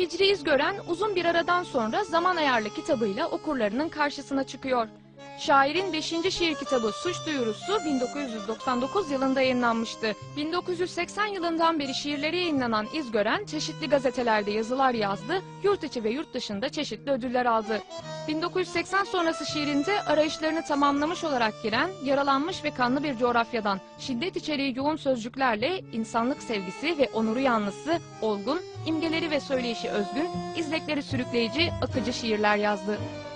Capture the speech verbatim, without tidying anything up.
Hicri İzgören uzun bir aradan sonra Zaman Ayarlı kitabıyla okurlarının karşısına çıkıyor. Şairin beşinci şiir kitabı Suç Duyurusu bin dokuz yüz doksan dokuz yılında yayınlanmıştı. bin dokuz yüz seksen yılından beri şiirleri yayınlanan İzgören çeşitli gazetelerde yazılar yazdı, yurt içi ve yurt dışında çeşitli ödüller aldı. bin dokuz yüz seksen sonrası şiirinde arayışlarını tamamlamış olarak giren, yaralanmış ve kanlı bir coğrafyadan şiddet içeriği yoğun sözcüklerle insanlık sevgisi ve onuru yanlısı, olgun, imgeleri ve söyleyişi özgün, izlekleri sürükleyici, akıcı şiirler yazdı.